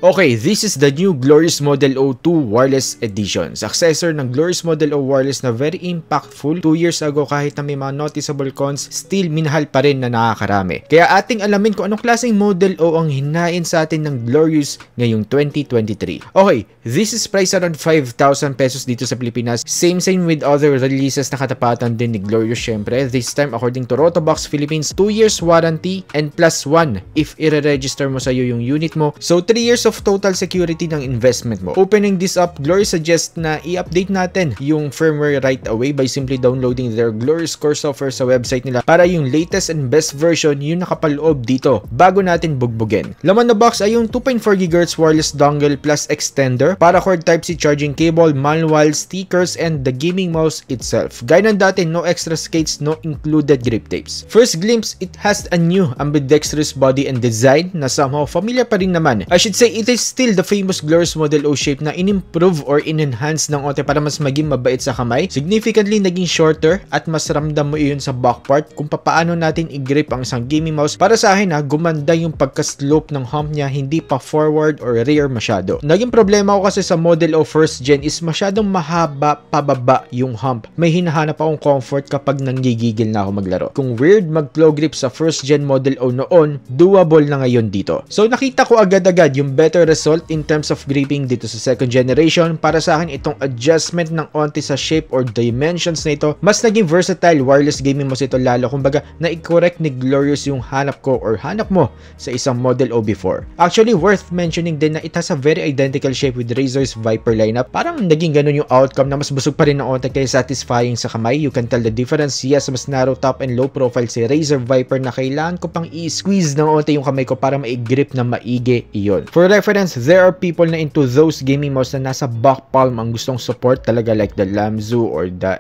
Okay, this is the new Glorious Model O 2 Wireless Edition. Successor ng Glorious Model O Wireless na very impactful 2 years ago kahit na may mga noticeable cons, still minahal pa rin na nakakarami. Kaya ating alamin kung anong klaseng Model O ang hinain sa atin ng Glorious ngayong 2023. Okay, this is priced around 5,000 pesos dito sa Pilipinas. Same with other releases na katapatan din ni Glorious syempre. This time according to Rotobox Philippines, 2 years warranty and +1 if i-register mo sa iyo yung unit mo. So 3 years of total security ng investment mo. Opening this up, Glorious suggests na i-update natin yung firmware right away by simply downloading their Glorious Core software sa website nila para yung latest and best version yung nakapaloob dito bago natin bugbugin. Laman na box ay yung 2.4 GHz wireless dongle plus extender, para cord Type-C charging cable, manual, stickers, and the gaming mouse itself. Gaya ng dati, no extra skates, no included grip tapes. First glimpse, it has a new ambidextrous body and design na somehow familiar pa rin naman. I should say, it is still the famous Glorious Model O shape na in-improve or in-enhance ng onte para mas maging mabait sa kamay. Significantly naging shorter at mas ramdam mo iyon sa back part kung paano natin i-grip ang isang gaming mouse. Para sa akin gumanda yung pagka-slope ng hump niya, hindi pa forward or rear masyado. Naging problema ko kasi sa Model O first gen is masyadong mahaba pababa yung hump. May hinahanap akong comfort kapag nanggigigil na ako maglaro. Kung weird mag-claw grip sa first gen Model O noon, doable na ngayon dito. So nakita ko agad-agad yung better result in terms of gripping dito sa second generation. Para sa akin, itong adjustment ng onti sa shape or dimensions na ito, mas naging versatile wireless gaming mouse ito, lalo kumbaga na i-correct ni Glorious yung hanap ko or hanap mo sa isang Model O before. Actually, worth mentioning din na it has a very identical shape with Razer's Viper lineup. Parang naging ganun yung outcome na mas busog pa rin ng onti kaya satisfying sa kamay. You can tell the difference. Yes, mas narrow top and low profile si Razer Viper na kailangan ko pang i-squeeze ng onti yung kamay ko para ma-grip na maigi iyon. For reference, there are people na into those gaming mouse na nasa back palm ang gustong support talaga, like the Lamzu or the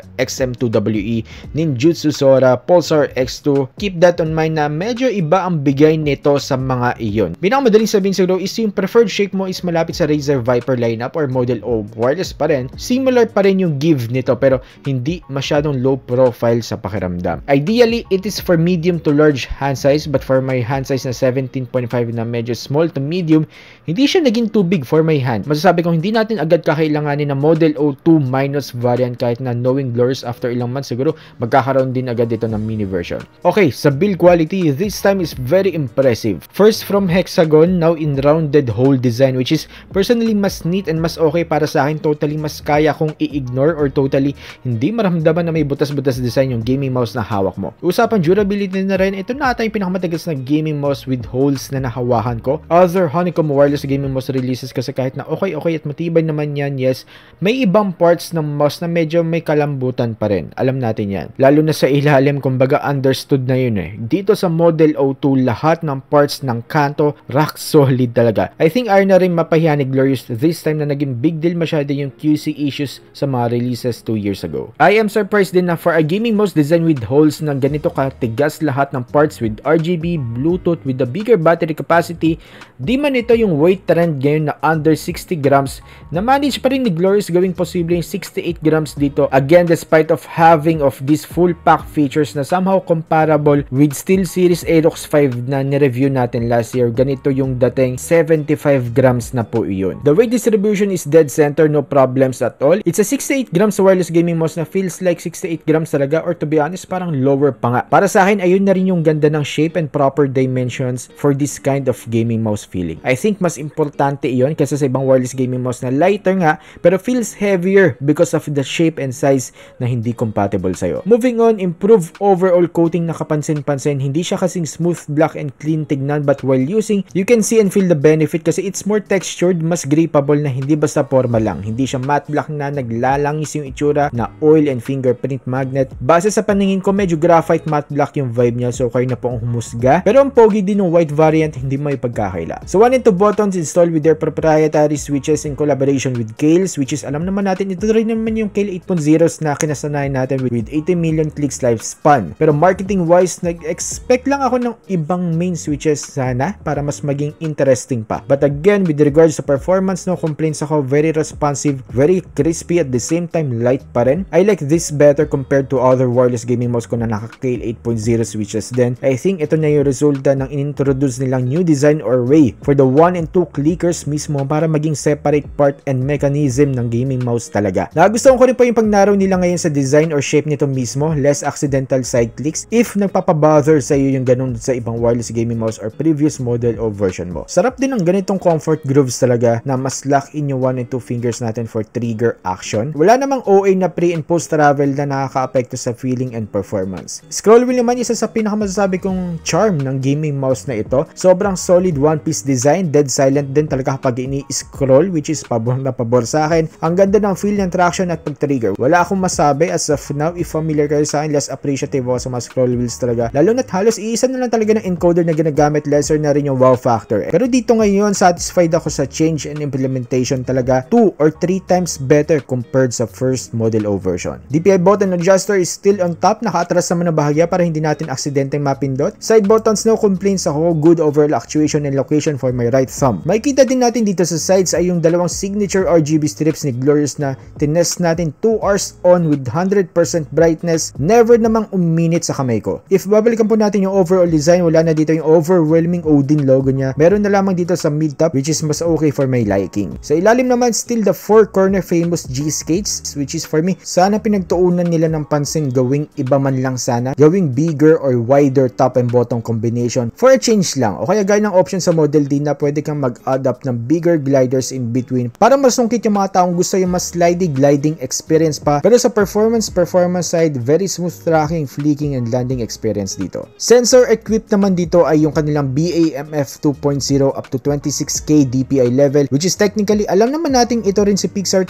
XM2WE, Ninjutsu Sora, Pulsar X2. Keep that on mind na medyo iba ang bigay nito sa mga iyon. Pinakamadaling sabihin siguro is yung preferred shape mo is malapit sa Razer Viper lineup or Model O wireless pa rin. Similar pa rin yung give nito pero hindi masyadong low profile sa pakiramdam. Ideally, it is for medium to large hand size, but for my hand size na 17.5 na medyo small to medium, hindi siya naging too big for my hand. Masasabi kong hindi natin agad kakailanganin na Model O 2 minus variant kahit na knowing Glorious after ilang months siguro magkakaroon din agad dito ng mini version. Okay, sa build quality, this time is very impressive. First from Hexagon, now in rounded hole design, which is personally mas neat and mas okay para sa akin. Totally mas kaya kong i-ignore or totally hindi maramdaman na may butas-butas design yung gaming mouse na hawak mo. Usapan durability na rin, ito na ata yung pinakamatagas na gaming mouse with holes na nahawakan ko. Other Honeycomb wireless gaming mouse releases kasi kahit na okay at matibay naman yan, yes, may ibang parts ng mouse na medyo may kalambutan pa rin. Alam natin yan. Lalo na sa ilalim, kumbaga understood na yun eh. Dito sa Model O 2, lahat ng parts ng kanto, rock solid talaga. I think ayaw na rin mapahiya ni Glorious this time na naging big deal masyado yung QC issues sa mga releases 2 years ago. I am surprised din na for a gaming mouse designed with holes na ganito katigas lahat ng parts with RGB, Bluetooth, with the bigger battery capacity, di man ito yung weight trend ngayon na under 60 grams, na manage pa rin ni Glorious gawing posible yung 68 grams dito. Again, despite of having of these full pack features na somehow comparable with SteelSeries Aerox 5 na nireview natin last year, ganito yung dating 75 grams na po iyon. The weight distribution is dead center, no problems at all. It's a 68 grams wireless gaming mouse na feels like 68 grams talaga, or to be honest, parang lower pa nga. Para sa akin, ayun na rin yung ganda ng shape and proper dimensions for this kind of gaming mouse feeling. I think mas importante iyon kasi sa ibang wireless gaming mouse na lighter nga pero feels heavier because of the shape and size na hindi compatible sa'yo. Moving on, improve overall coating na kapansin-pansin. Hindi siya kasing smooth, black, and clean tignan, but while using, you can see and feel the benefit kasi it's more textured, mas grippable na hindi basta forma lang. Hindi siya matte black na naglalangis yung itsura na oil and fingerprint magnet. Base sa paningin ko, medyo graphite matte black yung vibe niya, so kayo na po ang humusga. Pero ang pogi din ng white variant, hindi mo ipagkakaila. So 1 and 2 buttons installed with their proprietary switches in collaboration with Kailh switches. Alam naman natin, ito rin naman yung Kailh 8.0 na kinasanayan natin with 80 million clicks lifespan. Pero marketing wise, nag-expect lang ako ng ibang main switches sana para mas maging interesting pa. But again, with regards to performance, no complaints ako. Very responsive, very crispy, at the same time light pa rin. I like this better compared to other wireless gaming mouse ko na naka-Kailh 8.0 switches. Then I think ito na yung resulta ng in-introduce nilang new design or way for the 1 and 2 clickers mismo para maging separate part and mechanism ng gaming mouse talaga. Nagustuhan ko rin po yung pagnaraw nila ngayon sa design or shape nito mismo, less accidental side clicks if nagpapabother sa iyo yung ganun sa ibang wireless gaming mouse or previous model o version mo. Sarap din ng ganitong comfort grooves talaga na mas lock in yung 1 and 2 fingers natin for trigger action. Wala namang OA na pre and post travel na nakaka-apekto sa feeling and performance. Scroll wheel naman isa sa pinakamasasabi kong charm ng gaming mouse na ito. Sobrang solid one-piece design, dead silent din talaga kapag ini-scroll, which is pabor na pabor sa akin. Ang ganda ng feel ng traction at pag-trigger. Wala akong masabi as of now. If familiar kayo sa akin, less appreciative ako sa mga scroll wheels talaga. Lalo na't halos iisa na lang talaga ng encoder na ginagamit, lesser na rin yung wow factor. Pero dito ngayon, satisfied ako sa change and implementation talaga. 2 or 3 times better compared sa first Model O version. DPI button adjuster is still on top. Naka-atras naman na bahagya para hindi natin aksidenteng mapindot. Side buttons, no complaints ako. Good overall actuation and location for my right thumb. Makikita din natin dito sa sides ay yung dalawang signature RGB strips ni Glorious na tinest natin 2 hours on with 100% brightness. Never namang uminit sa kamay ko. If babalikan po natin yung overall design, wala na dito yung overwhelming Odin logo niya. Meron na lamang dito sa mid-top, which is mas okay for my liking. Sa ilalim naman, still the 4-corner famous G-skates, which is for me, sana pinagtuunan nila ng pansin gawing iba man lang sana. Gawing bigger or wider top and bottom combination for a change lang. O kaya gaya ng option sa Model D na pwede kang mag-adapt ng bigger gliders in between para masungkit yung mga taong gusto yung mas slidey gliding experience pa. Pero sa performance side, very smooth tracking, flicking, and landing experience dito. Sensor equipped naman dito ay yung kanilang BAMF 2.0 up to 26K DPI level, which is technically, alam naman natin ito rin si Pixar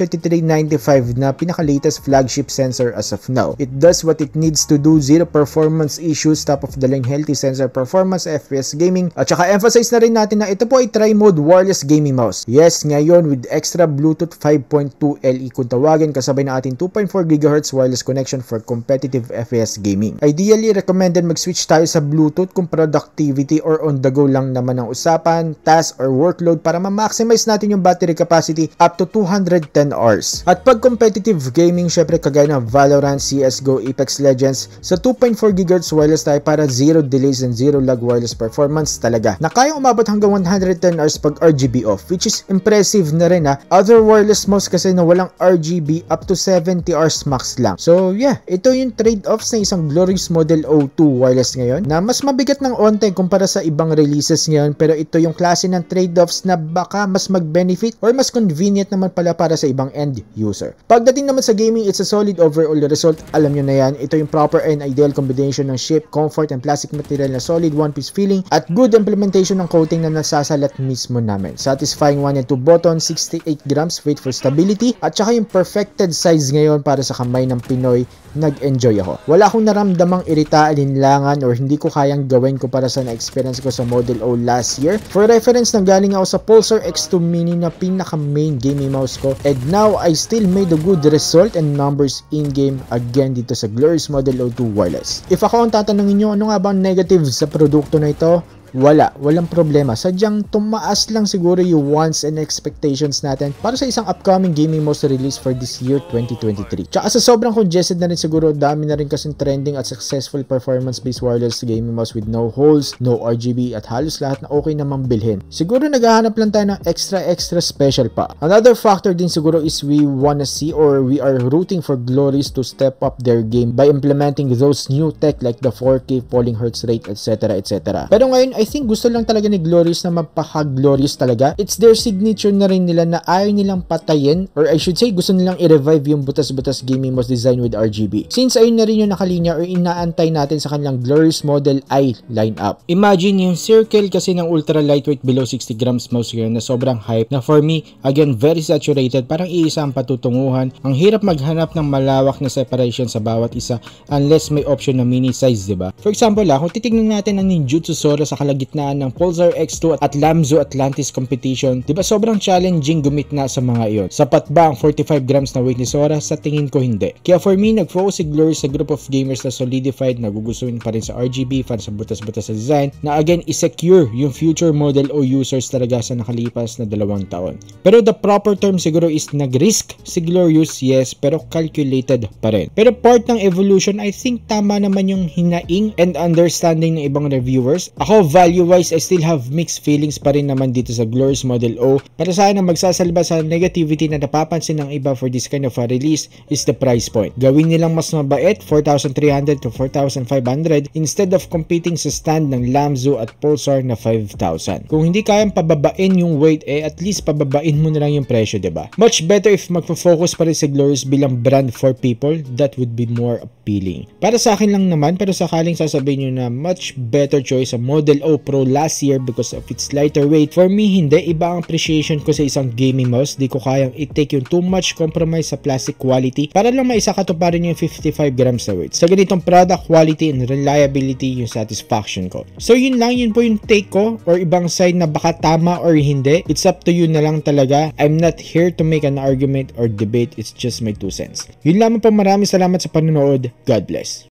3395 na pinaka-latest flagship sensor as of now. It does what it needs to do, zero performance issues, top of the line healthy sensor performance, FPS gaming, at saka emphasize na rin natin na ito po ay tri-mode wireless gaming mouse. Yes, ngayon with extra Bluetooth 5.2 LE kung tawagin, kasabay na ating 2.4 GHz wireless connection for competitive FPS gaming. Ideally, recommended mag-switch tayo sa Bluetooth kung productivity or on the go lang naman ang usapan, task or workload para ma-maximize natin yung battery capacity up to 210 hours. At pag competitive gaming, syempre kagaya ng Valorant, CSGO, Apex Legends, sa 2.4 GHz wireless tayo para zero delays and zero lag wireless performance talaga, na kayang umabot hanggang 110 hours pag RGB off, which is impressive na rin ha. Other wireless mouse kasi na walang RGB up to 70 hours max lang. So yeah, ito yung trade-offs ng isang Glorious Model O2 wireless ngayon na mas mabigat ng onte kumpara sa ibang releases ngayon, pero ito yung klase ng trade-offs na baka mas mag-benefit or mas convenient naman pala para sa ibang end user. Pagdating naman sa gaming, it's a solid overall result. Alam nyo na yan, ito yung proper and ideal combination ng shape, comfort, and plastic material na solid one-piece feeling at good implementation ng coating na nasasalat mismo namin. Satisfying 1 and 2 buttons, 68 grams weight for stability, at saka yung perfected size ngayon para sa kamay ng Pinoy. Nag-enjoy ako. Wala akong naramdamang irita, alinlangan, or hindi ko kayang gawin kumpara sa na-experience ko sa Model O last year. For reference, nanggaling ako sa Pulsar X2 Mini na pinaka-main gaming mouse ko, and now I still made a good result and numbers in-game again dito sa Glorious Model O2 wireless. If ako ang tatanungin nyo, ano nga ba ang negative sa produkto na ito? Walang problema. Sadyang tumaas lang siguro yung wants and expectations natin para sa isang upcoming gaming mouse release for this year 2023. Tsaka sa sobrang congested na rin siguro, dami na rin kasing trending at successful performance-based wireless gaming mouse with no holes, no RGB, at halos lahat na okay namang bilhin. Siguro naghahanap lang tayo ng extra special pa. Another factor din siguro is we wanna see or we are rooting for Glorious to step up their game by implementing those new tech like the 4K polling hertz rate, etc. Pero ngayon, I think gusto lang talaga ni Glorious na mapaka-glorious talaga. It's their signature na rin nila na ayaw nilang patayin, or I should say gusto nilang i-revive yung butas-butas gaming mouse design with RGB. Since ayun na rin yung nakalinya or inaantay natin sa kanilang Glorious Model I lineup. Imagine yung circle kasi ng ultra lightweight below 60 grams mouse ngayon na sobrang hype na for me, again, very saturated. Parang iisa ang patutunguhan. Ang hirap maghanap ng malawak na separation sa bawat isa unless may option na mini size, diba? For example kung titignan natin ang Ninjutsu Sora sa kalagitnaan ng Pulsar X2 at Lamzo Atlantis competition, diba sobrang challenging gumitna sa mga iyon? Sapat ba ang 45 grams na weight ni Sora? Sa tingin ko hindi. Kaya for me, nag-focus si Glorious sa group of gamers na solidified, na gugustuhin pa rin sa RGB, fan sa butas-butas sa design, na again, is-secure yung future Model O users talaga sa nakalipas na 2 taon. Pero the proper term siguro is nag-risk si Glorious, yes, pero calculated pa rin. Pero part ng evolution, I think tama naman yung hinaing and understanding ng ibang reviewers. Ako, value-wise, I still have mixed feelings pa rin naman dito sa Glorious Model O. Para sa akin, ang magsasalba sa negativity na napapansin ng iba for this kind of a release is the price point. Gawin nilang mas mabait, 4,300 to 4,500 instead of competing sa stand ng Lamzo at Pulsar na 5,000. Kung hindi kayang pababain yung weight, at least pababain mo na lang yung presyo, diba? Much better if magpo-focus pa rin sa Glorious bilang brand for people, that would be more appealing. Para sa akin lang naman, pero sakaling sasabihin nyo na much better choice sa Model O Pro last year because of its lighter weight. For me, hindi. Iba ang appreciation ko sa isang gaming mouse. Di ko kayang i-take yung too much compromise sa plastic quality para lang maisakatuparin yung 55 grams na weight. Sa ganitong product quality and reliability, yung satisfaction ko. So yun lang, yun po yung take ko or ibang side na baka tama or hindi. It's up to you na lang talaga. I'm not here to make an argument or debate. It's just my 2 cents. Yun lamang po, maraming salamat sa panonood. God bless.